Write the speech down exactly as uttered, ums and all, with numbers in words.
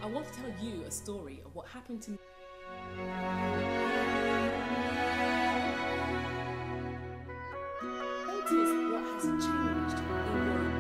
want to tell you a story of what happened to me. Notice what has changed in your